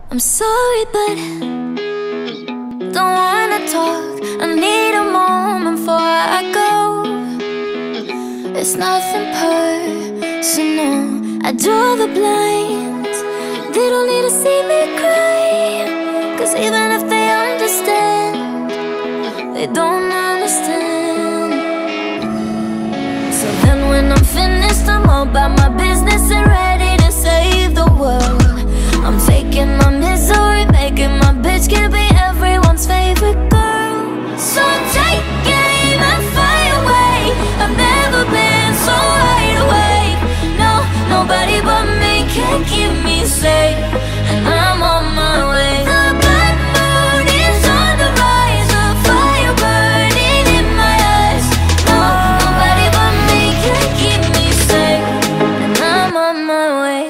I'm sorry, but don't wanna talk. I need a moment before I go. It's nothing personal. I draw the blinds. They don't need to see me cry, 'cause even if they understand, they don't understand. So then when I'm finished, I'm all about my business and ready to save the world. I'm taking my misery, making my bitch can be everyone's favorite girl. So take aim and fly away. I've never been so wide awake. No, nobody but me can keep me safe, and I'm on my way. The blood moon is on the rise, a fire burning in my eyes. No, nobody but me can keep me safe, and I'm on my way.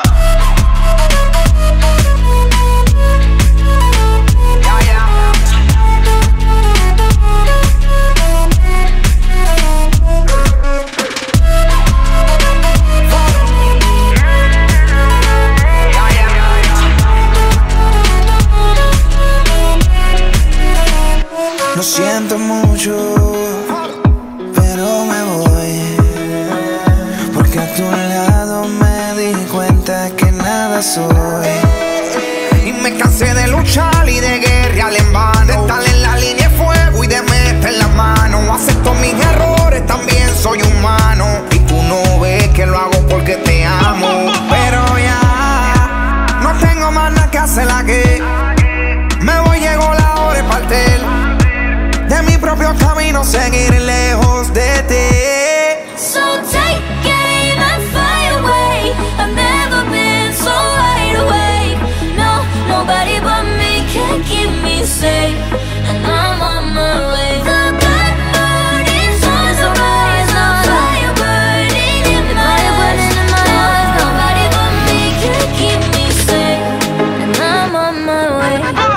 Lo siento mucho, pero me voy, porque a tu lado me di cuenta que nada soy. Y me cansé de luchar y de guerrear en vano, de estar en la línea de fuego y de meter la mano. Acepto mis errores, también soy humano, y tú no ves que lo hago porque te amo. Pero ya no tengo más nada que hacer aquí. Me voy, llegó la hora de partir de mi propio camino, seguir lejos de ti. So take aim and fly away. I've never been so wide awake. No, nobody but me can keep me safe, and I'm on my way. The blood moon is on the rise, a fire burning in my eyes. Nobody but me can keep me safe, and I'm on my way.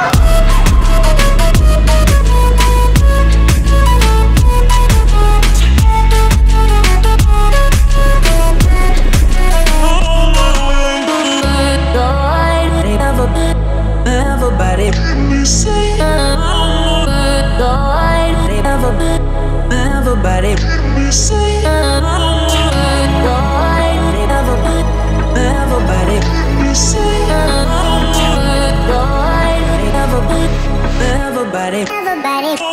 Everybody, everybody, everybody, everybody.